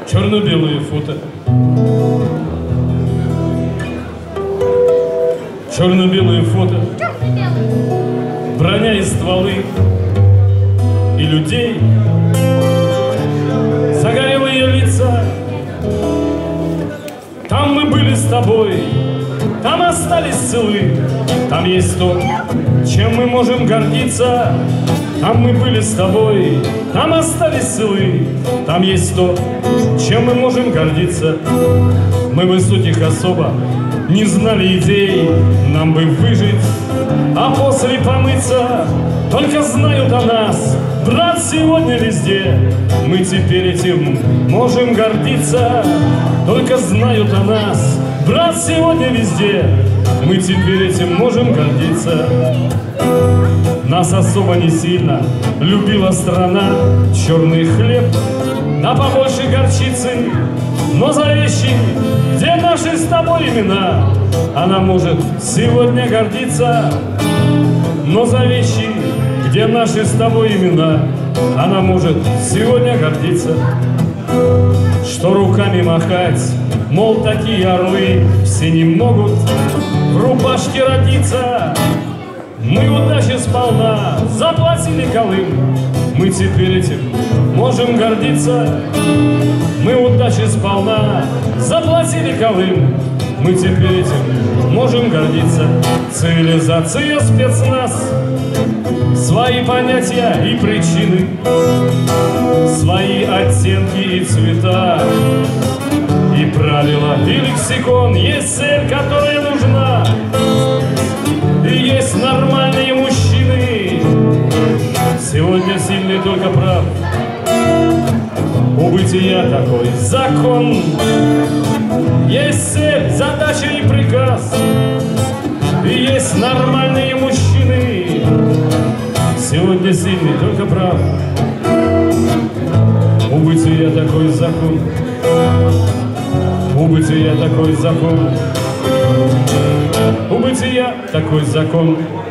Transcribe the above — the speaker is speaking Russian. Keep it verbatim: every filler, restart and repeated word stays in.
черно-белые фото. Черно-белые фото, броня и стволы, и людей, загорелые лица. Там мы были с тобой, там остались целы. Там есть то, чем мы можем гордиться. Там мы были с тобой, там остались целы. Там есть то, чем мы можем гордиться. Мы высоких особо не знали идей, нам бы выжить, а после помыться. Только знают о нас, брат, сегодня везде. Мы теперь этим можем гордиться. Только знают о нас, брат, сегодня везде. Мы теперь этим можем гордиться. Нас особо не сильно любила страна. Черный хлеб, да побольше горчицы. Но за вещи, где наши с тобой имена, она может сегодня гордиться. Но за вещи, где наши с тобой имена, она может сегодня гордиться. Что руками махать, мол, такие орлы все не могут в рубашке родиться. Мы удачи сполна заплатили Колым. Мы теперь этим можем гордиться. Мы удачи сполна заплатили Колым. Мы теперь этим можем гордиться. Цивилизация, спецназ, свои понятия и причины, свои оттенки и цвета, и правила, и лексикон. Есть цель, которая нужна, и есть нормальные мужчины. Сегодня сильный только прав. У бытия такой закон. Есть цель, задача и приказ, и есть нормальные мужчины. Сегодня сильный только прав. У бытия такой закон. У бытия такой закон. У бытия такой закон.